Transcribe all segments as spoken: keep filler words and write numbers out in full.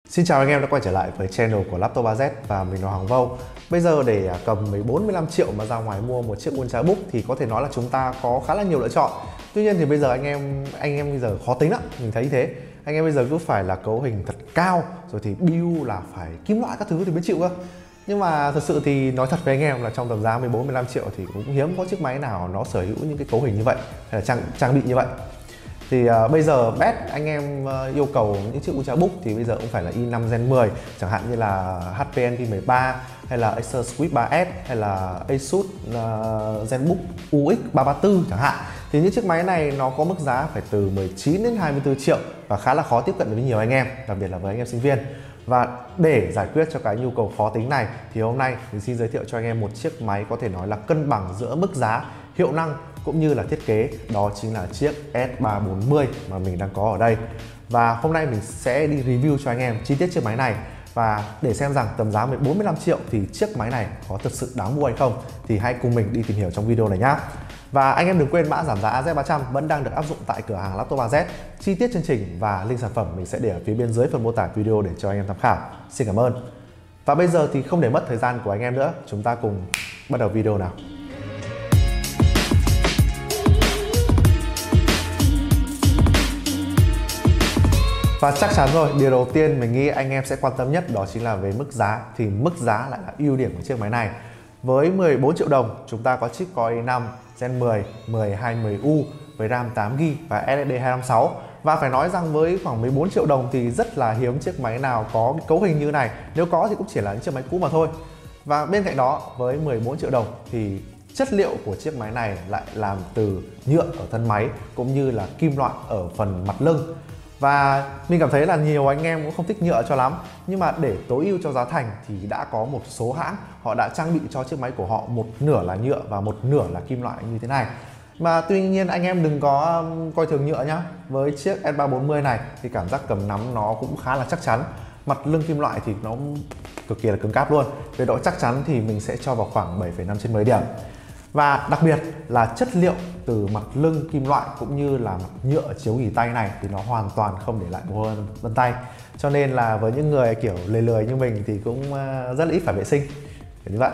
Xin chào anh em đã quay trở lại với channel của Laptop ba Z và mình là Hoàng Vô. Bây giờ để cầm mười bốn mười lăm triệu mà ra ngoài mua một chiếc Ultrabook thì có thể nói là chúng ta có khá là nhiều lựa chọn. Tuy nhiên thì bây giờ anh em anh em bây giờ khó tính lắm, mình thấy thế. Anh em bây giờ cứ phải là cấu hình thật cao, rồi thì build là phải kim loại các thứ thì mới chịu cơ. Nhưng mà thật sự thì nói thật với anh em là trong tầm giá mười bốn mười lăm triệu thì cũng hiếm có chiếc máy nào nó sở hữu những cái cấu hình như vậy hay là trang trang bị như vậy. Thì uh, bây giờ best anh em uh, yêu cầu những chiếc Ultrabook thì bây giờ cũng phải là i năm Gen mười, chẳng hạn như là hát pê en vê mười ba hay là Acer Swift ba S hay là Asus uh, ZenBook u ích ba ba tư chẳng hạn. Thì những chiếc máy này nó có mức giá phải từ mười chín đến hai mươi tư triệu và khá là khó tiếp cận với nhiều anh em, đặc biệt là với anh em sinh viên. Và để giải quyết cho cái nhu cầu khó tính này thì hôm nay mình xin giới thiệu cho anh em một chiếc máy có thể nói là cân bằng giữa mức giá, hiệu năng cũng như là thiết kế, đó chính là chiếc S ba bốn mươi mà mình đang có ở đây. Và hôm nay mình sẽ đi review cho anh em chi tiết chiếc máy này và để xem rằng tầm giá mười bốn mười lăm triệu thì chiếc máy này có thực sự đáng mua hay không thì hãy cùng mình đi tìm hiểu trong video này nhé. Và anh em đừng quên mã giảm giá A Z ba trăm vẫn đang được áp dụng tại cửa hàng Laptop ba Z. Chi tiết chương trình và link sản phẩm mình sẽ để ở phía bên dưới phần mô tả video để cho anh em tham khảo. Xin cảm ơn. Và bây giờ thì không để mất thời gian của anh em nữa, chúng ta cùng bắt đầu video nào. Và chắc chắn rồi, điều đầu tiên mình nghĩ anh em sẽ quan tâm nhất đó chính là về mức giá. Thì mức giá lại là ưu điểm của chiếc máy này. Với mười bốn triệu đồng, chúng ta có chip Core i năm Gen mười, mười hai mươi U với RAM tám gi ga bai và ét ét đê hai năm sáu. Và phải nói rằng với khoảng mười bốn triệu đồng thì rất là hiếm chiếc máy nào có cái cấu hình như này. Nếu có thì cũng chỉ là những chiếc máy cũ mà thôi. Và bên cạnh đó, với mười bốn triệu đồng thì chất liệu của chiếc máy này lại làm từ nhựa ở thân máy cũng như là kim loại ở phần mặt lưng. Và mình cảm thấy là nhiều anh em cũng không thích nhựa cho lắm. Nhưng mà để tối ưu cho giá thành thì đã có một số hãng họ đã trang bị cho chiếc máy của họ một nửa là nhựa và một nửa là kim loại như thế này. Mà tuy nhiên anh em đừng có coi thường nhựa nhá. Với chiếc S ba bốn mươi này thì cảm giác cầm nắm nó cũng khá là chắc chắn. Mặt lưng kim loại thì nó cực kỳ là cứng cáp luôn. Về độ chắc chắn thì mình sẽ cho vào khoảng bảy phẩy năm trên mười điểm. Và đặc biệt là chất liệu từ mặt lưng kim loại cũng như là mặt nhựa chiếu nghỉ tay này thì nó hoàn toàn không để lại mồ hôi vân tay. Cho nên là với những người kiểu lười lười như mình thì cũng rất là ít phải vệ sinh như vậy.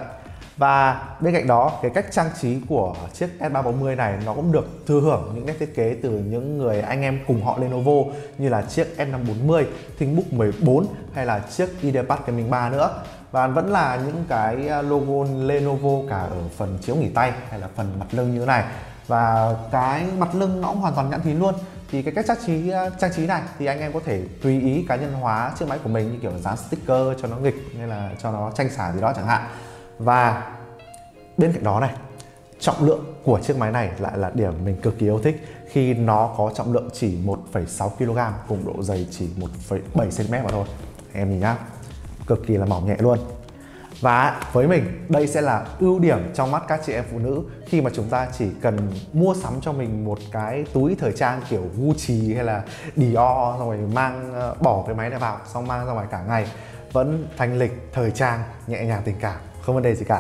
Và bên cạnh đó, cái cách trang trí của chiếc S ba bốn mươi này nó cũng được thừa hưởng những nét thiết kế từ những người anh em cùng họ Lenovo như là chiếc S năm bốn mươi, ThinkBook mười bốn hay là chiếc IdeaPad Gaming ba nữa. Và vẫn là những cái logo Lenovo cả ở phần chiếu nghỉ tay hay là phần mặt lưng như thế này. Và cái mặt lưng nó cũng hoàn toàn nhẵn thín luôn. Thì cái cách trang trí trang trí này thì anh em có thể tùy ý cá nhân hóa chiếc máy của mình, như kiểu là dán sticker cho nó nghịch hay là cho nó tranh xả gì đó chẳng hạn. Và bên cạnh đó này, trọng lượng của chiếc máy này lại là điểm mình cực kỳ yêu thích khi nó có trọng lượng chỉ một phẩy sáu ki lô gam cùng độ dày chỉ một phẩy bảy xăng ti mét mà thôi. Anh em nhìn nhá, cực kỳ là mỏng nhẹ luôn. Và với mình đây sẽ là ưu điểm trong mắt các chị em phụ nữ khi mà chúng ta chỉ cần mua sắm cho mình một cái túi thời trang kiểu Gucci hay là Dior, xong rồi mang bỏ cái máy này vào xong mang ra ngoài cả ngày vẫn thanh lịch, thời trang, nhẹ nhàng, tình cảm, không vấn đề gì cả.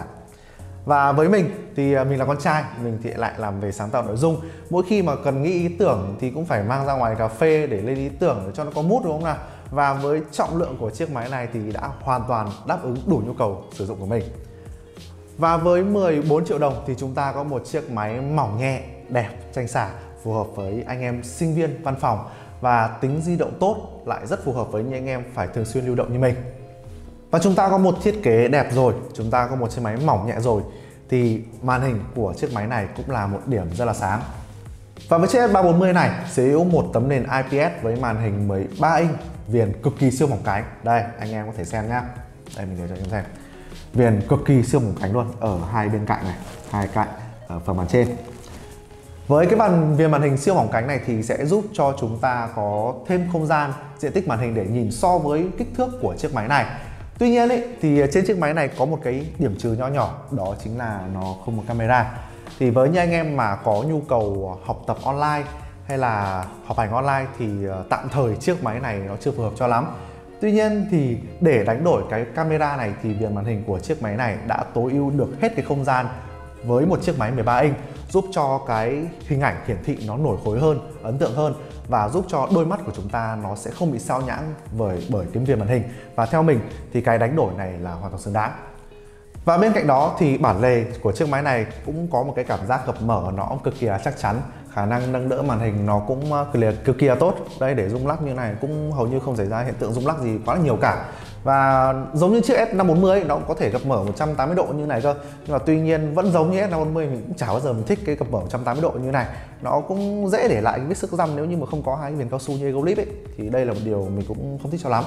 Và với mình thì mình là con trai, mình thì lại làm về sáng tạo nội dung. Mỗi khi mà cần nghĩ ý tưởng thì cũng phải mang ra ngoài cà phê để lên ý tưởng để cho nó có mood, đúng không nào? Và với trọng lượng của chiếc máy này thì đã hoàn toàn đáp ứng đủ nhu cầu sử dụng của mình. Và với mười bốn triệu đồng thì chúng ta có một chiếc máy mỏng nhẹ, đẹp, tranh xả, phù hợp với anh em sinh viên, văn phòng. Và tính di động tốt, lại rất phù hợp với những anh em phải thường xuyên lưu động như mình. Và chúng ta có một thiết kế đẹp rồi, chúng ta có một chiếc máy mỏng nhẹ rồi thì màn hình của chiếc máy này cũng là một điểm rất là sáng. Và với chiếc S ba bốn mươi này sở hữu một tấm nền i pê ét với màn hình mười ba inch, viền cực kỳ siêu mỏng cánh. Đây anh em có thể xem nhá. Đây mình để cho anh em xem. Viền cực kỳ siêu mỏng cánh luôn ở hai bên cạnh này, hai cạnh ở phần màn trên. Với cái bàn viền màn hình siêu mỏng cánh này thì sẽ giúp cho chúng ta có thêm không gian, diện tích màn hình để nhìn so với kích thước của chiếc máy này. Tuy nhiên ấy, thì trên chiếc máy này có một cái điểm trừ nho nhỏ, đó chính là nó không có camera. Thì với những anh em mà có nhu cầu học tập online hay là học hành online thì tạm thời chiếc máy này nó chưa phù hợp cho lắm. Tuy nhiên thì để đánh đổi cái camera này thì viền màn hình của chiếc máy này đã tối ưu được hết cái không gian với một chiếc máy mười ba inch, giúp cho cái hình ảnh hiển thị nó nổi khối hơn, ấn tượng hơn. và giúp cho đôi mắt của chúng ta nó sẽ không bị sao nhãng bởi bởi cái viền màn hình. Và theo mình thì cái đánh đổi này là hoàn toàn xứng đáng. Và bên cạnh đó thì bản lề của chiếc máy này cũng có một cái cảm giác gập mở nó cũng cực kỳ là chắc chắn. Khả năng nâng đỡ màn hình nó cũng cực kỳ là tốt. Đây, để rung lắc như này cũng hầu như không xảy ra hiện tượng rung lắc gì quá là nhiều cả. Và giống như chiếc S năm bốn mươi ấy, nó cũng có thể gập mở một trăm tám mươi độ như này cơ. Nhưng mà tuy nhiên vẫn giống như S năm bốn mươi, mình cũng chả bao giờ mình thích cái gập mở một trăm tám mươi độ như này. Nó cũng dễ để lại cái vết xước răm nếu như mà không có hai cái viền cao su như Ego Lip ấy. Thì đây là một điều mình cũng không thích cho lắm.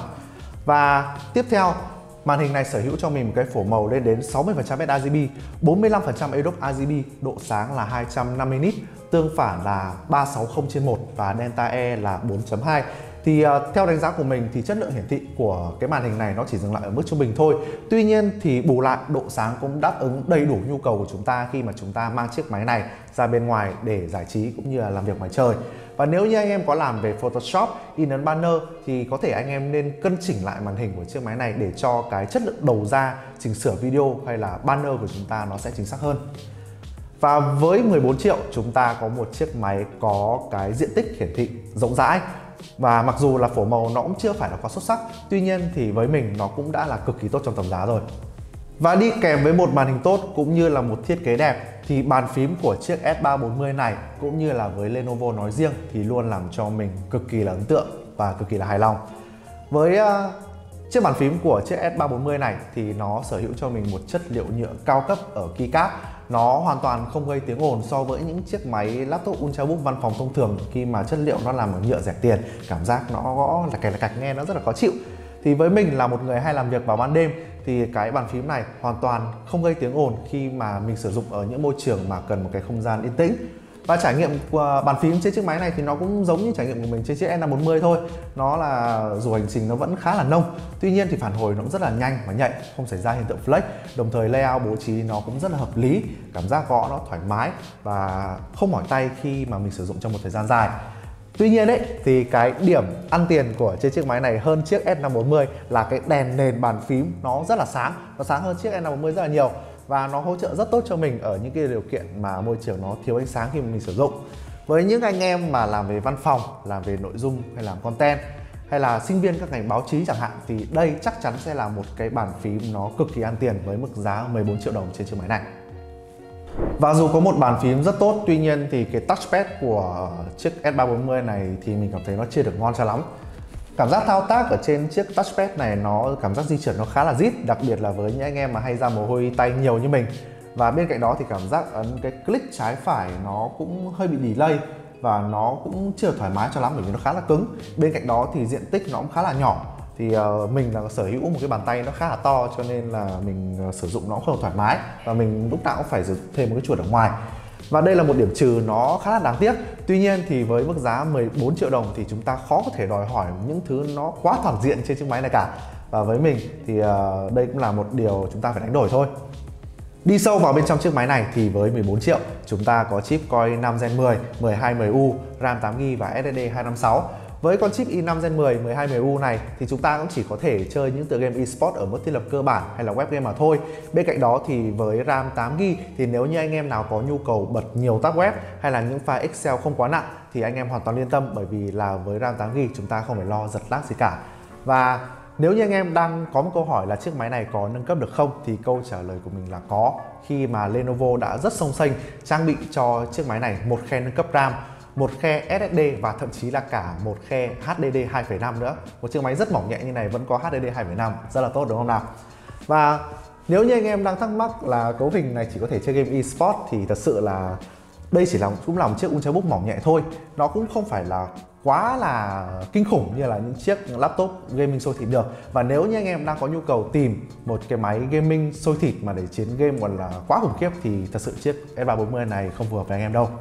Và tiếp theo, màn hình này sở hữu cho mình một cái phổ màu lên đến sáu mươi phần trăm ét rờ giê bê, bốn mươi lăm phần trăm Adobe rờ giê bê, độ sáng là hai trăm năm mươi nit, tương phản là ba trăm sáu mươi trên một và Delta E là bốn chấm hai. Thì uh, theo đánh giá của mình thì chất lượng hiển thị của cái màn hình này nó chỉ dừng lại ở mức trung bình thôi. Tuy nhiên thì bù lại độ sáng cũng đáp ứng đầy đủ nhu cầu của chúng ta khi mà chúng ta mang chiếc máy này ra bên ngoài để giải trí cũng như là làm việc ngoài trời. Và nếu như anh em có làm về Photoshop, in ấn banner thì có thể anh em nên cân chỉnh lại màn hình của chiếc máy này để cho cái chất lượng đầu ra, chỉnh sửa video hay là banner của chúng ta nó sẽ chính xác hơn. Và với mười bốn triệu chúng ta có một chiếc máy có cái diện tích hiển thị rộng rãi. Và mặc dù là phổ màu nó cũng chưa phải là quá xuất sắc, tuy nhiên thì với mình nó cũng đã là cực kỳ tốt trong tầm giá rồi. Và đi kèm với một màn hình tốt cũng như là một thiết kế đẹp thì bàn phím của chiếc S ba bốn mươi này cũng như là với Lenovo nói riêng thì luôn làm cho mình cực kỳ là ấn tượng và cực kỳ là hài lòng. Với uh, chiếc bàn phím của chiếc S ba bốn mươi này thì nó sở hữu cho mình một chất liệu nhựa cao cấp ở keycap. Nó hoàn toàn không gây tiếng ồn so với những chiếc máy laptop Ultrabook văn phòng thông thường khi mà chất liệu nó làm ở nhựa rẻ tiền. Cảm giác nó gõ là cạch là cạch nghe nó rất là khó chịu. Thì với mình là một người hay làm việc vào ban đêm thì cái bàn phím này hoàn toàn không gây tiếng ồn khi mà mình sử dụng ở những môi trường mà cần một cái không gian yên tĩnh. Và trải nghiệm của bàn phím trên chiếc máy này thì nó cũng giống như trải nghiệm của mình trên chiếc S năm bốn mươi thôi. Nó là dù hành trình nó vẫn khá là nông, tuy nhiên thì phản hồi nó cũng rất là nhanh và nhạy, không xảy ra hiện tượng flex. Đồng thời layout bố trí nó cũng rất là hợp lý, cảm giác gõ nó thoải mái và không mỏi tay khi mà mình sử dụng trong một thời gian dài. Tuy nhiên ấy thì cái điểm ăn tiền của trên chiếc máy này hơn chiếc S năm bốn mươi là cái đèn nền bàn phím nó rất là sáng, nó sáng hơn chiếc S năm bốn mươi rất là nhiều. Và nó hỗ trợ rất tốt cho mình ở những cái điều kiện mà môi trường nó thiếu ánh sáng khi mà mình sử dụng. Với những anh em mà làm về văn phòng, làm về nội dung hay làm content hay là sinh viên các ngành báo chí chẳng hạn thì đây chắc chắn sẽ là một cái bàn phím nó cực kỳ ăn tiền với mức giá mười bốn triệu đồng trên chiếc máy này. Và dù có một bàn phím rất tốt, tuy nhiên thì cái touchpad của chiếc S ba bốn mươi này thì mình cảm thấy nó chưa được ngon cho lắm. Cảm giác thao tác ở trên chiếc touchpad này nó cảm giác di chuyển nó khá là rít, đặc biệt là với những anh em mà hay ra mồ hôi tay nhiều như mình. Và bên cạnh đó thì cảm giác ấn cái click trái phải nó cũng hơi bị delay và nó cũng chưa thoải mái cho lắm bởi vì nó khá là cứng. Bên cạnh đó thì diện tích nó cũng khá là nhỏ. Thì uh, mình là sở hữu một cái bàn tay nó khá là to cho nên là mình uh, sử dụng nó cũng không thoải mái và mình lúc nào cũng phải sử dụng thêm một cái chuột ở ngoài. Và đây là một điểm trừ nó khá là đáng tiếc. Tuy nhiên thì với mức giá mười bốn triệu đồng thì chúng ta khó có thể đòi hỏi những thứ nó quá toàn diện trên chiếc máy này cả. Và với mình thì uh, đây cũng là một điều chúng ta phải đánh đổi thôi. Đi sâu vào bên trong chiếc máy này thì với mười bốn triệu chúng ta có chip Core i năm Gen mười, mười hai mười U, RAM tám gi ga bai và ét ét đê hai năm sáu. Với con chip i năm Gen mười, mười hai mười U này thì chúng ta cũng chỉ có thể chơi những tựa game eSport ở mức thiết lập cơ bản hay là web game mà thôi. Bên cạnh đó thì với RAM tám gi ga bai thì nếu như anh em nào có nhu cầu bật nhiều tab web hay là những file Excel không quá nặng thì anh em hoàn toàn yên tâm, bởi vì là với RAM tám gi ga bai chúng ta không phải lo giật lag gì cả. Và nếu như anh em đang có một câu hỏi là chiếc máy này có nâng cấp được không thì câu trả lời của mình là có, khi mà Lenovo đã rất xông xênh trang bị cho chiếc máy này một khe nâng cấp RAM, một khe ét ét đê và thậm chí là cả một khe hát đê đê hai phẩy năm nữa. Một chiếc máy rất mỏng nhẹ như này vẫn có hát đê đê hai phẩy năm, rất là tốt đúng không nào? Và nếu như anh em đang thắc mắc là cấu hình này chỉ có thể chơi game eSport thì thật sự là đây chỉ là cũng là một chiếc Ultrabook mỏng nhẹ thôi. Nó cũng không phải là quá là kinh khủng như là những chiếc laptop gaming sôi thịt được. Và nếu như anh em đang có nhu cầu tìm một cái máy gaming sôi thịt mà để chiến game còn là quá khủng khiếp thì thật sự chiếc S ba bốn mươi này không phù hợp với anh em đâu.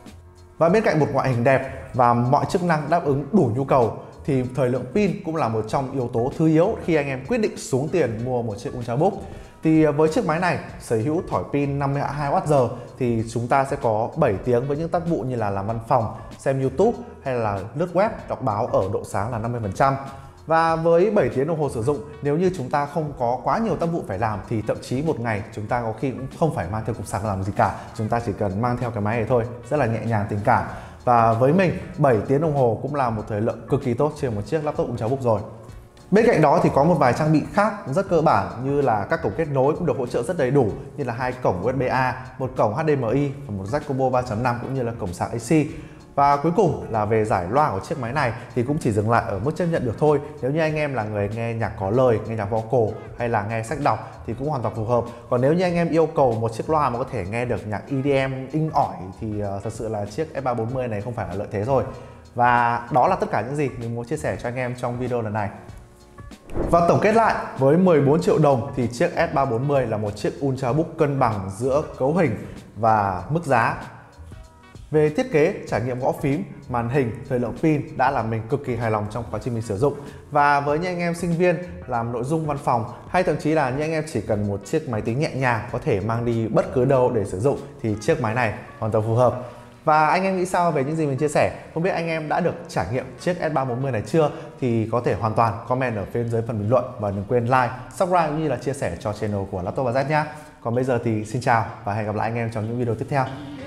Và bên cạnh một ngoại hình đẹp và mọi chức năng đáp ứng đủ nhu cầu thì thời lượng pin cũng là một trong yếu tố thứ yếu khi anh em quyết định xuống tiền mua một chiếc Ultrabook. Thì với chiếc máy này sở hữu thỏi pin năm mươi hai oát giờ thì chúng ta sẽ có bảy tiếng với những tác vụ như là làm văn phòng, xem YouTube hay là lướt web, đọc báo ở độ sáng là năm mươi phần trăm. Và với bảy tiếng đồng hồ sử dụng, nếu như chúng ta không có quá nhiều tác vụ phải làm thì thậm chí một ngày chúng ta có khi cũng không phải mang theo cục sạc làm gì cả. Chúng ta chỉ cần mang theo cái máy này thôi, rất là nhẹ nhàng tình cảm. Và với mình, bảy tiếng đồng hồ cũng là một thời lượng cực kỳ tốt trên một chiếc laptop Ultrabook rồi. Bên cạnh đó thì có một vài trang bị khác rất cơ bản như là các cổng kết nối cũng được hỗ trợ rất đầy đủ, như là hai cổng u ét bê A, một cổng hát đê em i và một jack combo ba chấm năm cũng như là cổng sạc a xê. Và cuối cùng là về giải loa của chiếc máy này thì cũng chỉ dừng lại ở mức chấp nhận được thôi. Nếu như anh em là người nghe nhạc có lời, nghe nhạc vocal hay là nghe sách đọc thì cũng hoàn toàn phù hợp. Còn nếu như anh em yêu cầu một chiếc loa mà có thể nghe được nhạc e đê em inh ỏi thì uh, thật sự là chiếc S ba bốn mươi này không phải là lợi thế rồi. Và đó là tất cả những gì mình muốn chia sẻ cho anh em trong video lần này. Và tổng kết lại, với mười bốn triệu đồng thì chiếc S ba bốn mươi là một chiếc Ultrabook cân bằng giữa cấu hình và mức giá. Về thiết kế, trải nghiệm gõ phím, màn hình, thời lượng pin đã làm mình cực kỳ hài lòng trong quá trình mình sử dụng. Và với những anh em sinh viên làm nội dung văn phòng hay thậm chí là những anh em chỉ cần một chiếc máy tính nhẹ nhàng có thể mang đi bất cứ đâu để sử dụng thì chiếc máy này hoàn toàn phù hợp. Và anh em nghĩ sao về những gì mình chia sẻ? Không biết anh em đã được trải nghiệm chiếc S ba bốn mươi này chưa? Thì có thể hoàn toàn comment ở phía dưới phần bình luận và đừng quên like, subscribe cũng như là chia sẻ cho channel của Laptop ba Z nhé. Còn bây giờ thì xin chào và hẹn gặp lại anh em trong những video tiếp theo.